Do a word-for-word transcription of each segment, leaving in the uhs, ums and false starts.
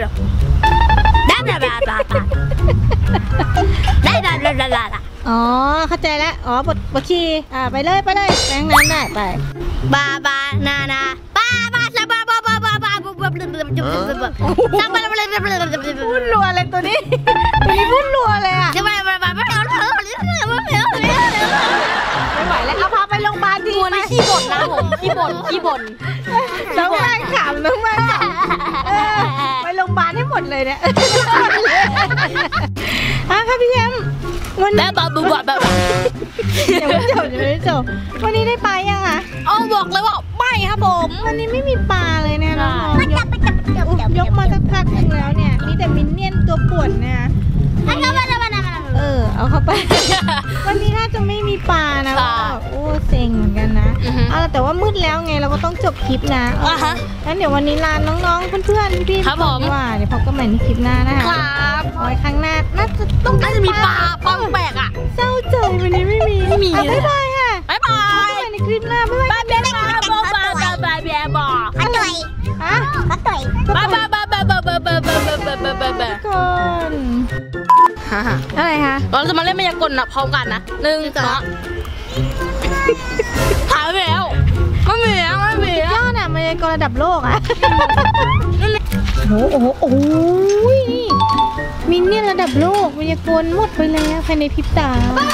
ได้ได้ได้ได้ได้ได้ได้ได้ได้อ๋อเข้าใจแล้วอ๋อบทบทชีอ่าไปเลยไปเลยแปลงนั้นได้ไปบาบานานาบาบาซาบาบาบาบาบาบุบบุบบุบบุบบุบบุบบุบซาบาบาบาบาบาบาพูดรัวเลยตัวนี้ ตัวนี้พูดรัวเลยอ่ะซาบาบาบาบาบาบาบาบาบาไม่ไหวแล้วเอาพาไปโรงพยาบาลทีตัวนี้ขี้บ่นนะผมขี้บ่นขี้บ่นน้องแม่ขำน้องแม่ขำเออไปโรงพยาบาลให้หมดเลยเนี่ยอ่ะค่ะพี่แชมป์วันนี้แบบบาบูบาแบบยังไม่จบยังไม่จบวันนี้ได้ปลายังอ่ะเอาบอกเลยว่าไม่ครับผมวันนี้ไม่มีปลาเลยเนี่ยน้องๆยกจับอุ๊ยยกมาสักพักหนึงแล้วเนี่ยมีแต่มินเนี่ยนตัวป่วนเนี่ยอันนั้นมันมันมันเออเอาเข้าไป วันนี้น่าจะไม่มีปลานะโอ้เซ็งเหมือนกันนะเอาแต่ว่ามืดแล้วไงเราก็ต้องจบคลิปนะอ่ะฮะงั้นเดี๋ยววันนี้ลาน้องๆเพื่อนๆพี่ๆครับผมดีกว่าเดี๋ยวพบกันใหม่ในคลิปหน้านะคคะรับเอาไว้ครั้งหน้าน่าจะต้องน่าจะมีปลาปลาแปลกอ่ะเศร้าใจวันนี้ไม่มีไม่มีอ่ะบ๊ายบายค่ะบ๊ายบาพบยกันใหม่ในคลิปหน้าบ๊ายบายบาบาบาบาบาบาบาบาเขาต่อยฮะเขาต่อยบาบาบาบาบาบาบาบาบาบาบาบาบาก่อนอะไรคะเราจะมาเล่นมายากลนะพร้อมกันนะหนึ่งสองหายไปแล้วไม่มีแล้วไม่มียอดอ่ะมันก็ระดับโลกอ่ะโอ้โหโอ้โหโอ้ยมินเนี่ยนระดับโลกมันยากลหมดไปแล้วภายในพริบตา ฮะ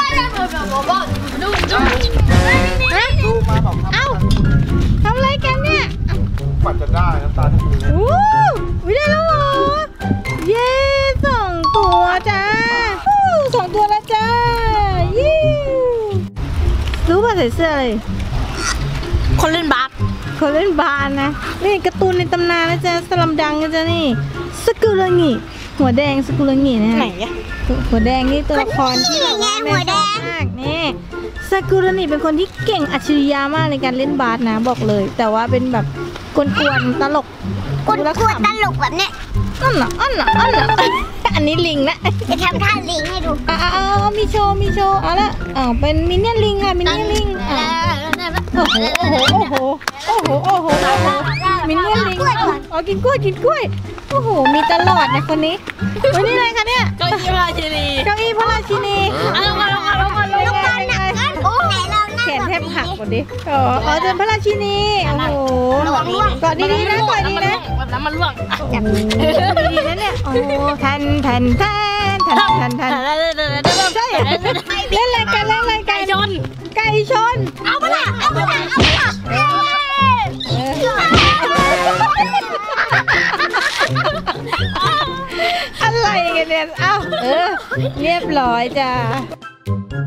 เอ้าทำอะไรกันเนี่ยกว่าจะได้น้ำตาลชมพูโอ้วิได้แล้วเหรอเย้สองตัวจ้าอู้สองตัวแล้วจ้ายิ้วรู้ป่ะใส่เสื้ออะไรคนเล่นบาสคนเล่นบาสนะนี่การ์ตูนในตำนานนะจ๊ะสลัมดังนะจ๊ะนี่สกุลงิหัวแดงสกุลงินะไหนอะหัวแดงนี่ตัวละครที่แบบว่าแม่ชอบมากนี่สกุลงิเป็นคนที่เก่งอัจฉริยะมากในการเล่นบาสนะบอกเลย แต่ว่าเป็นแบบกวนๆตลกกวนกวนตลกแบบเนี้ยอันน่ะอันน่ะอันน่ะอันนี้ลิงนะจะทำท่าลิงให้ดูอ่าเอาเอามีโชว์มีโชว์เอาละอ่าเป็นมินเนี่ยนลิงค่ะมินเนี่ยนลิงอ่าโอ้โหโอ้โหโอ้โหโอ้โหโอ้โหมินเนี่ยนลิงอ๋อกินกล้วยกินกล้วยโอ้โหมีตลอดนะคนนี้วันนี้อะไรคะเนี่ยเก้าอี้ราชินีเก้าอี้พระราชินีเอาลงมาลงมาลงมาลงยังมาไงยังไงโอ้ไหนเรานั่งแขนแทบหักหมดดิอ๋ออ๋อเป็นพระราชินีโอ้โหเกาะดีๆนะเกาะดีนะแบบนั้นมันล่วงโอ้โหดีนะเนี่ยโอ้โหแทนแทนแทนแทนแทนแทนใช่เหรอเล่นอะไรกันเล่นอะไรกัไก่นชนไก่ชนเอาไปละเอาไปละเอาไปละอะไรกันเนี่ย เอ้า เออ เรียบร้อยจ้า